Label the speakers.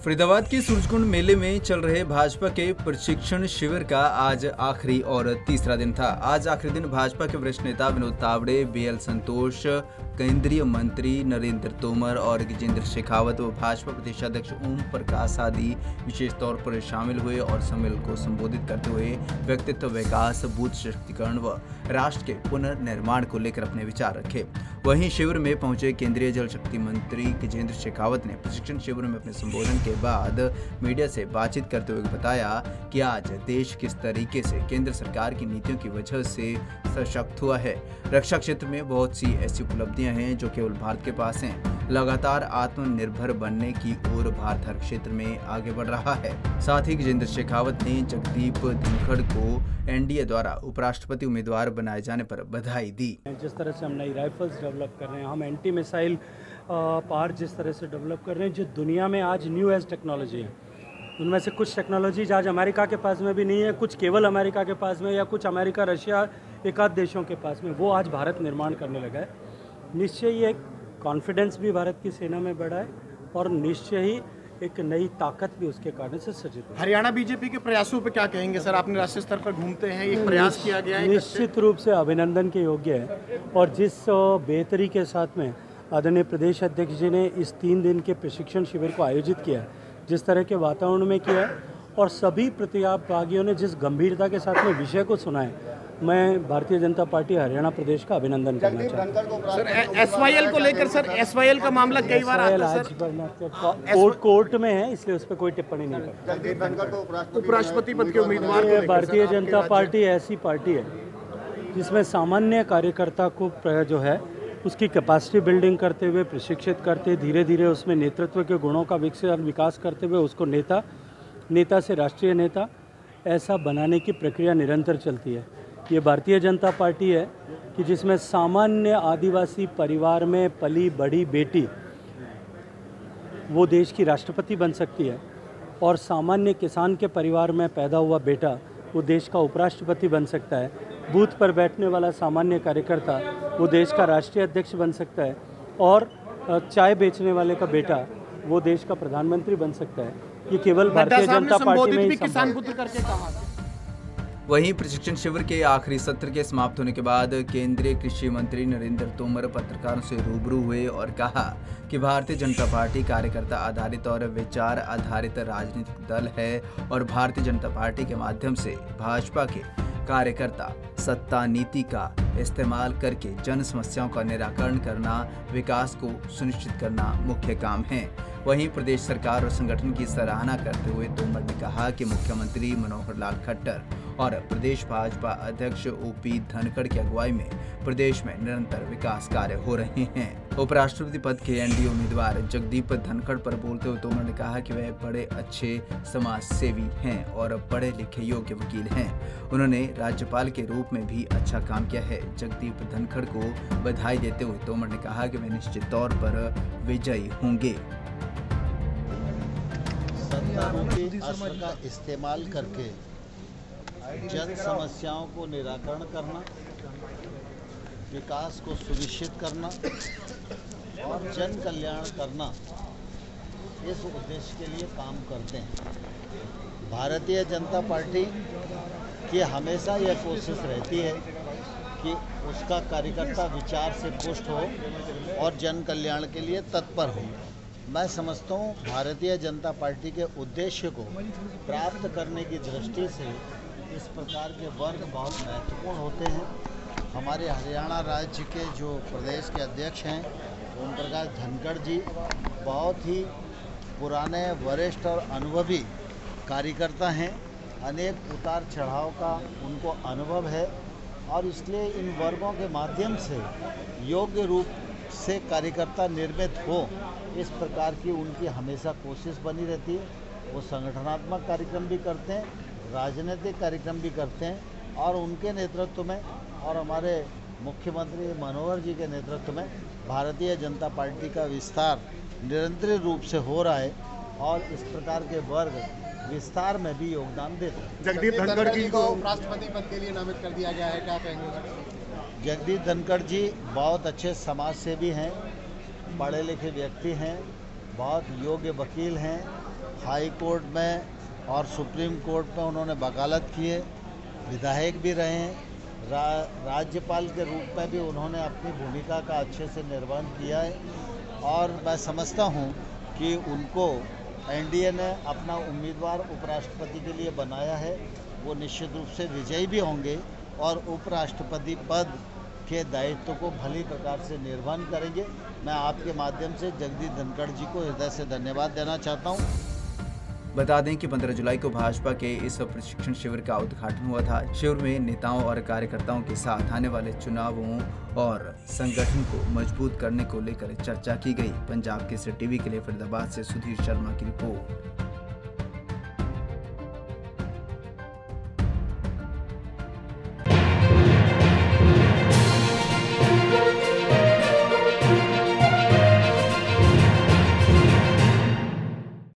Speaker 1: फरीदाबाद के सूरजकुंड मेले में चल रहे भाजपा के प्रशिक्षण शिविर का आज आखिरी और तीसरा दिन था। आज आखिरी दिन भाजपा के वरिष्ठ नेता विनोद तावड़े, बीएल संतोष, केंद्रीय मंत्री नरेंद्र तोमर और गजेंद्र शेखावत व भाजपा प्रदेश अध्यक्ष ओम प्रकाश आदि विशेष तौर पर शामिल हुए और सम्मेलन को संबोधित करते हुए व्यक्तित्व विकास, बूथ सशक्तिकरण व राष्ट्र के पुनर्निर्माण को लेकर अपने विचार रखे। वहीं शिविर में पहुंचे केंद्रीय जल शक्ति मंत्री गजेंद्र शेखावत ने प्रशिक्षण शिविर में अपने संबोधन के बाद मीडिया से बातचीत करते हुए बताया कि आज देश किस तरीके से केंद्र सरकार की नीतियों की वजह से सशक्त हुआ है। रक्षा क्षेत्र में बहुत सी ऐसी उपलब्धियां हैं जो केवल भारत के पास हैं। लगातार आत्मनिर्भर बनने की ओर भारत हर क्षेत्र में आगे बढ़ रहा है। साथ ही गजेंद्र शेखावत ने जगदीप धनखड़ को एनडीए द्वारा उपराष्ट्रपति उम्मीदवार बनाए जाने पर बधाई दी।
Speaker 2: जिस तरह से हम नई राइफल्स डेवलप कर रहे हैं, हम एंटी मिसाइल पार जिस तरह से डेवलप कर रहे हैं, जो दुनिया में आज न्यू एज टेक्नोलॉजी है, उनमें से कुछ टेक्नोलॉजीज आज अमेरिका के पास में भी नहीं है, कुछ केवल अमेरिका के पास में या कुछ अमेरिका, रशिया, एकाध देशों के पास में, वो आज भारत निर्माण करने लगा है। निश्चय ही एक कॉन्फिडेंस भी भारत की सेना में बढ़ा है और निश्चय ही एक नई ताकत भी उसके कारण से सृजित है।
Speaker 3: हरियाणा बीजेपी के प्रयासों पे क्या कहेंगे सर? आपने राष्ट्रीय स्तर पर घूमते हैं, एक प्रयास किया गया है,
Speaker 2: निश्चित रूप से अभिनंदन के योग्य है। और जिस बेहतरी के साथ में आदरणीय प्रदेश अध्यक्ष जी ने इस 3 दिन के प्रशिक्षण शिविर को आयोजित किया, जिस तरह के वातावरण में किया है और सभी प्रतिभागियों ने जिस गंभीरता के साथ में विषय को सुना है, मैं भारतीय जनता पार्टी हरियाणा प्रदेश का अभिनंदन करना चाहता हूँ।
Speaker 3: सर एसवाईएल को लेकर, सर एसवाईएल का मामला कई बार आता है सर,
Speaker 2: कोर्ट में है, इसलिए उस पर कोई टिप्पणी नहीं करता।
Speaker 3: उपराष्ट्रपति पद के उम्मीदवार
Speaker 2: भारतीय जनता पार्टी ऐसी पार्टी है जिसमें सामान्य कार्यकर्ता को जो है उसकी कैपेसिटी बिल्डिंग करते हुए, प्रशिक्षित करते, धीरे धीरे उसमें नेतृत्व के गुणों का विकसित और विकास करते हुए उसको नेता से राष्ट्रीय नेता ऐसा बनाने की प्रक्रिया निरंतर चलती है। ये भारतीय जनता पार्टी है कि जिसमें सामान्य आदिवासी परिवार में पली बड़ी बेटी वो देश की राष्ट्रपति बन सकती है और सामान्य किसान के परिवार में पैदा हुआ बेटा वो देश का उपराष्ट्रपति बन सकता है। बूथ पर बैठने वाला सामान्य कार्यकर्ता वो देश का राष्ट्रीय अध्यक्ष बन सकता है और चाय बेचने वाले का बेटा वो देश का प्रधानमंत्री बन सकता है। ये केवल भारतीय जनता पार्टी में ही
Speaker 3: किसान पुत्र करके कहा।
Speaker 1: वहीं प्रशिक्षण शिविर के आखिरी सत्र के समाप्त होने के बाद केंद्रीय कृषि मंत्री नरेंद्र तोमर पत्रकारों से रूबरू हुए और कहा कि भारतीय जनता पार्टी कार्यकर्ता आधारित और विचार आधारित राजनीतिक दल है और भारतीय जनता पार्टी के माध्यम से भाजपा के कार्यकर्ता सत्ता नीति का इस्तेमाल करके जन समस्याओं का निराकरण करना, विकास को सुनिश्चित करना मुख्य काम है। वहीं प्रदेश सरकार और संगठन की सराहना करते हुए तोमर ने कहा कि मुख्यमंत्री मनोहर लाल खट्टर और प्रदेश भाजपा अध्यक्ष ओपी धनखड़ की अगुवाई में प्रदेश में निरंतर विकास कार्य हो रहे हैं। उपराष्ट्रपति पद के एनडीए उम्मीदवार जगदीप धनखड़ पर बोलते हुए तोमर ने कहा कि वह बड़े अच्छे समाज सेवी हैं और पढ़े लिखे योग्य वकील हैं। उन्होंने राज्यपाल के रूप में भी अच्छा काम किया है। जगदीप धनखड़ को बधाई देते हुए तोमर ने कहा कि वे निश्चित तौर पर विजयी होंगे।
Speaker 4: सत्तारूढ़ी अस्त्र का इस्तेमाल करके जन समस्याओं को निराकरण करना, विकास को सुनिश्चित करना और जन कल्याण करना, इस उद्देश्य के लिए काम करते हैं। भारतीय जनता पार्टी की हमेशा यह कोशिश रहती है कि उसका कार्यकर्ता विचार से पुष्ट हो और जन कल्याण के लिए तत्पर हो। मैं समझता हूँ भारतीय जनता पार्टी के उद्देश्य को प्राप्त करने की दृष्टि से इस प्रकार के वर्ग बहुत महत्वपूर्ण होते हैं। हमारे हरियाणा राज्य के जो प्रदेश के अध्यक्ष हैं ओम प्रकाश धनखड़ जी बहुत ही पुराने, वरिष्ठ और अनुभवी कार्यकर्ता हैं। अनेक उतार चढ़ाव का उनको अनुभव है और इसलिए इन वर्गों के माध्यम से योग्य रूप से कार्यकर्ता निर्मित हो, इस प्रकार की उनकी हमेशा कोशिश बनी रहती है। वो संगठनात्मक कार्यक्रम भी करते हैं, राजनीतिक कार्यक्रम भी करते हैं और उनके नेतृत्व में और हमारे मुख्यमंत्री मनोहर जी के नेतृत्व में भारतीय जनता पार्टी का विस्तार निरंतर रूप से हो रहा है और इस प्रकार के वर्ग विस्तार में भी योगदान देते हैं।
Speaker 3: जगदीप धनखड़ जी को उपराष्ट्रपति पद के लिए नामित कर दिया गया है, क्या कहेंगे?
Speaker 4: जगदीप धनखड़ जी बहुत अच्छे समाज सेवी हैं, पढ़े लिखे व्यक्ति हैं, बहुत योग्य वकील हैं हाई कोर्ट में और सुप्रीम कोर्ट में उन्होंने वकालत की है, विधायक भी रहे हैं, राज्यपाल के रूप में भी उन्होंने अपनी भूमिका का अच्छे से निर्वहन किया है और मैं समझता हूं कि उनको एनडीए ने अपना उम्मीदवार उपराष्ट्रपति के लिए बनाया है। वो निश्चित रूप से विजयी भी होंगे और उपराष्ट्रपति पद के दायित्व को भली प्रकार से निर्वहन करेंगे। मैं आपके माध्यम से जगदीप धनखड़ जी को हृदय से धन्यवाद देना चाहता हूं।
Speaker 1: बता दें कि 15 जुलाई को भाजपा के इस प्रशिक्षण शिविर का उद्घाटन हुआ था। शिविर में नेताओं और कार्यकर्ताओं के साथ आने वाले चुनावों और संगठन को मजबूत करने को लेकर चर्चा की गई। पंजाब केसरी टीवी के लिए फरीदाबाद से सुधीर शर्मा की रिपोर्ट।